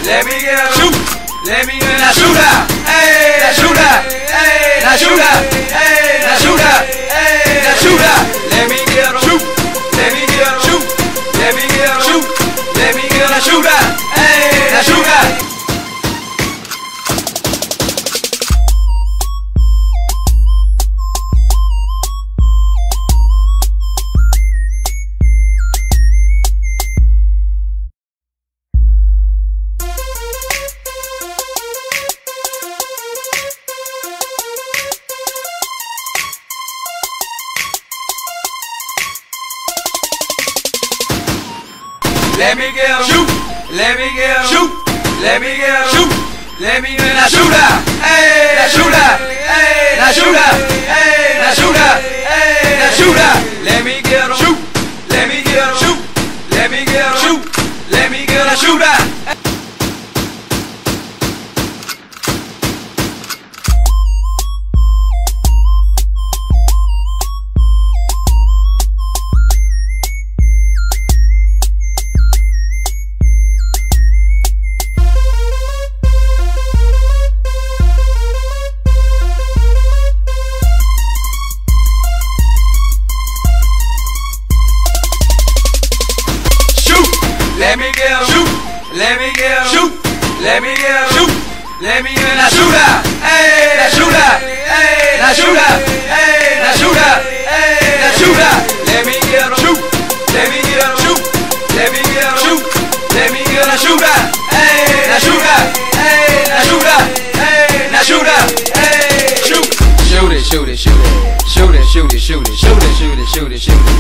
let me get a shoot. Let me get a shootout. Hey, that shootout. Hey, that shootout. Hey, that shootout. Hey, that shootout. Let me get a shoot. Let me get a shoot. Let me get a shoot. Let me get a shootout. Hey, that shootout. Let me get a shoot. Let me get a shoot. Let me get a shoot. Let me get a shootout. Hey, that shootout. Hey, that shootout. Hey, that shootout. Hey, that shootout. Let me get a shoot. Let me get a shoot. Let me get a shoot. Let me get a shootout. Let me get a shoot. Let me get a shoot. Let me get a shoot. Let me get a shootout. Hey, that shootout. Hey, that shootout. Hey, that shootout. Hey, that shootout. Let me get a shoot. Let me get a shoot. Let me get a shoot. Let me get a shootout. Hey, that shootout. Hey, that shootout. Hey, that shootout. Hey, shoot. Shoot it, shoot it, shoot it. Shoot it, shoot it, shoot it. Shoot it, shoot it, shoot it, shoot it.